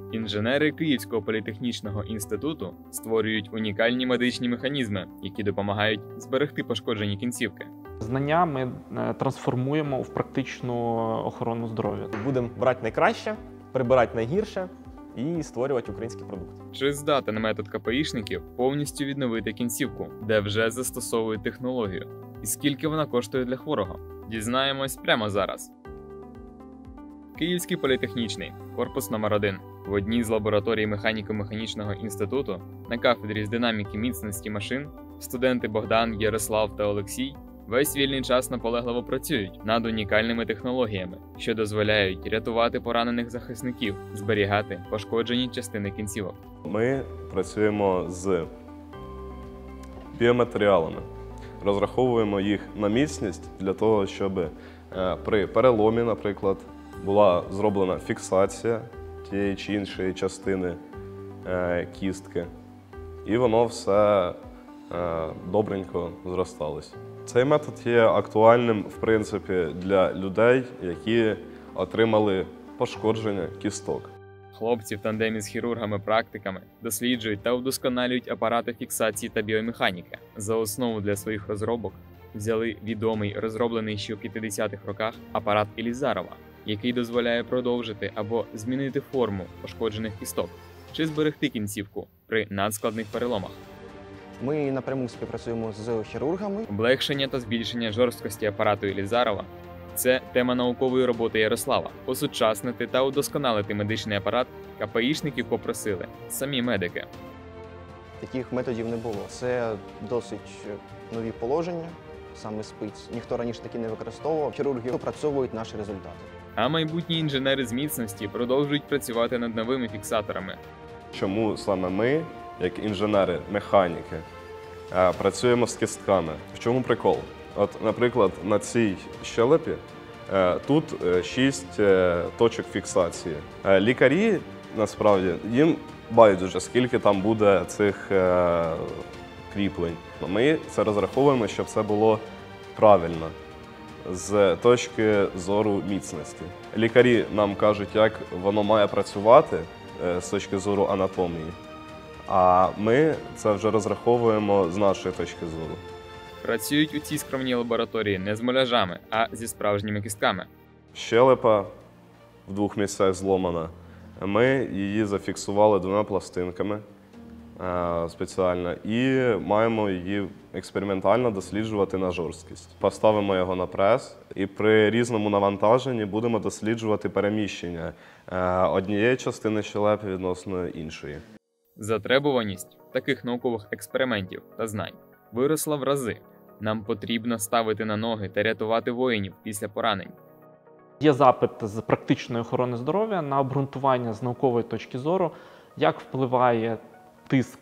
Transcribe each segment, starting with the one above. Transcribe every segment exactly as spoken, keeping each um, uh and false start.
Інженери Київського політехнічного інституту створюють унікальні медичні механізми, які допомагають зберегти пошкоджені кінцівки. Знання ми трансформуємо в практичну охорону здоров'я. Будемо брати найкраще, прибирати найгірше і створювати український продукт. Чи здатен метод КПІшників повністю відновити кінцівку, де вже застосовують технологію? І скільки вона коштує для хворого? Дізнаємось прямо зараз. Київський політехнічний, корпус номер один. В одній з лабораторій механіко-механічного інституту на кафедрі з динаміки міцності машин студенти Богдан, Ярослав та Олексій весь вільний час наполегливо працюють над унікальними технологіями, що дозволяють рятувати поранених захисників, зберігати пошкоджені частини кінцівок. Ми працюємо з біоматеріалами, розраховуємо їх на міцність для того, щоб при переломі, наприклад, була зроблена фіксація тієї чи іншої частини кістки, і воно все добренько зросталось. Цей метод є актуальним, в принципі, для людей, які отримали пошкодження кісток. Хлопці в тандемі з хірургами-практиками досліджують та удосконалюють апарати фіксації та біомеханіки. За основу для своїх розробок взяли відомий, розроблений ще у п'ятдесятих роках апарат Ілізарова, який дозволяє продовжити або змінити форму пошкоджених кісток чи зберегти кінцівку при надскладних переломах. Ми напряму співпрацюємо з хірургами. Облегшення та збільшення жорсткості апарату Ілізарова – це тема наукової роботи Ярослава. Осучаснити та удосконалити медичний апарат КПІшників попросили самі медики. Таких методів не було. Це досить нові положення, саме спиць. Ніхто раніше таки не використовував. Хірурги опрацьовують наші результати. А майбутні інженери з міцності продовжують працювати над новими фіксаторами. Чому саме ми, як інженери-механіки, працюємо з кістками? В чому прикол? От, наприклад, на цій щелепі тут шість точок фіксації. Лікарі, насправді, їм байдуже, скільки там буде цих кріплень. Ми це розраховуємо, щоб це було правильно з точки зору міцності. Лікарі нам кажуть, як воно має працювати з точки зору анатомії, а ми це вже розраховуємо з нашої точки зору. Працюють у цій скромній лабораторії не з муляжами, а зі справжніми кістками. Щелепа в двох місцях зломана. Ми її зафіксували двома пластинками спеціально і маємо її експериментально досліджувати на жорсткість. Поставимо його на прес і при різному навантаженні будемо досліджувати переміщення однієї частини щелепи відносно іншої. Затребуваність таких наукових експериментів та знань виросла в рази. Нам потрібно ставити на ноги та рятувати воїнів після поранень. Є запит з практичної охорони здоров'я на обґрунтування з наукової точки зору, як впливає тиск,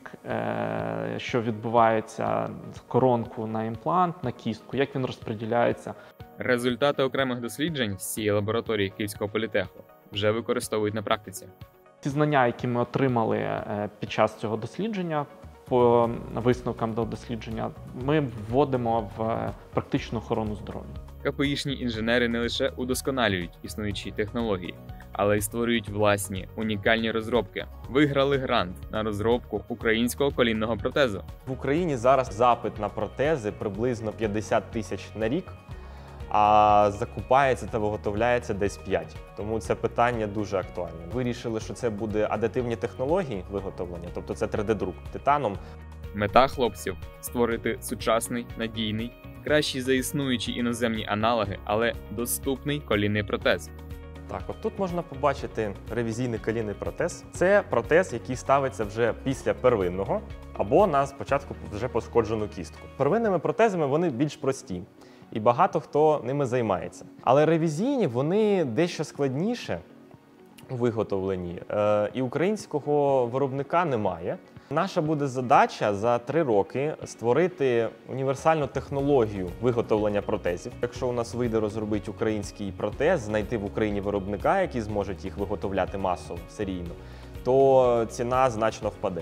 що відбувається з коронку на імплант, на кістку, як він розподіляється. Результати окремих досліджень з цієї лабораторії Київського політеху вже використовують на практиці. Ці знання, які ми отримали під час цього дослідження, по висновкам до дослідження, ми вводимо в практичну охорону здоров'я. КПІшні інженери не лише удосконалюють існуючі технології, але й створюють власні унікальні розробки. Виграли грант на розробку українського колінного протезу. В Україні зараз запит на протези приблизно п'ятдесят тисяч на рік, а закупається та виготовляється десь п'ять. Тому це питання дуже актуальне. Вирішили, що це буде адитивні технології виготовлення, тобто це три де-друк титаном. Мета хлопців – створити сучасний, надійний, кращий за існуючі іноземні аналоги, але доступний колінний протез. Так, от тут можна побачити ревізійний колінний протез. Це протез, який ставиться вже після первинного або на спочатку вже пошкоджену кістку. Первинними протезами вони більш прості. І багато хто ними займається. Але ревізійні, вони дещо складніше у виготовленні. Е, і українського виробника немає. Наша буде задача за три роки створити універсальну технологію виготовлення протезів. Якщо у нас вийде розробити український протез, знайти в Україні виробника, який зможе їх виготовляти масово, серійно, то ціна значно впаде.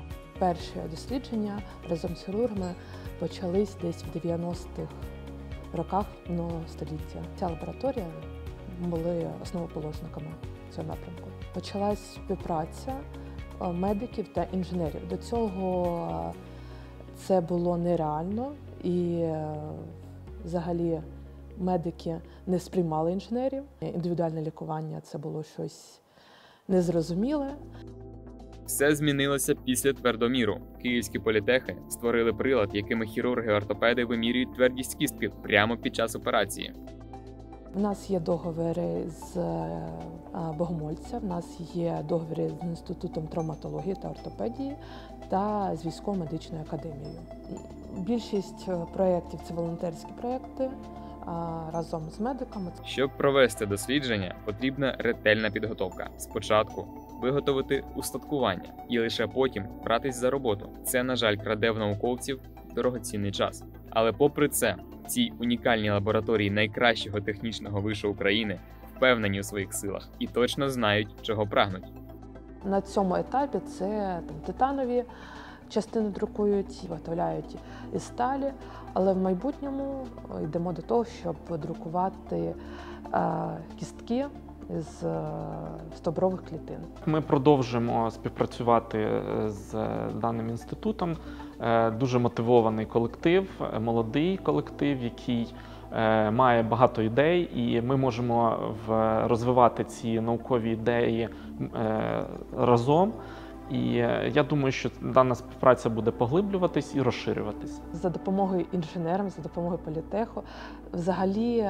Перші дослідження разом з хірургами почались десь в дев'яностих роках минулого століття. Ця лабораторія були основоположниками цього напрямку. Почалась співпраця медиків та інженерів. До цього це було нереально, і взагалі медики не сприймали інженерів. Індивідуальне лікування – це було щось незрозуміле. Все змінилося після твердоміру. Київські політехи створили прилад, якими хірурги-ортопеди вимірюють твердість кістки прямо під час операції. У нас є договори з Богомольця, в нас є договори з Інститутом травматології та ортопедії та з військово-медичною академією. Більшість проєктів – це волонтерські проєкти разом з медиками. Щоб провести дослідження, потрібна ретельна підготовка. Спочатку виготовити устаткування і лише потім братись за роботу. Це, на жаль, краде в науковців дорогоцінний час. Але попри це, в цій унікальній лабораторії найкращого технічного вишу України впевнені у своїх силах і точно знають, чого прагнуть. На цьому етапі це там, титанові частини друкують, виготовляють із сталі, але в майбутньому йдемо до того, щоб друкувати е, кістки з е, стовбрових клітин. Ми продовжуємо співпрацювати з даним інститутом. Е, дуже мотивований колектив, молодий колектив, який е, має багато ідей, і ми можемо в, розвивати ці наукові ідеї е, разом. І я думаю, що дана співпраця буде поглиблюватись і розширюватись. За допомогою інженерів, за допомогою політеху взагалі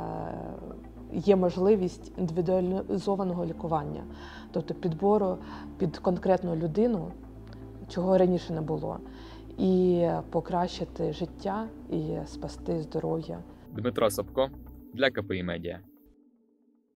є можливість індивідуалізованого лікування, тобто підбору під конкретну людину, чого раніше не було, і покращити життя і спасти здоров'я. Дмитро Сапко для ка пе і Медіа.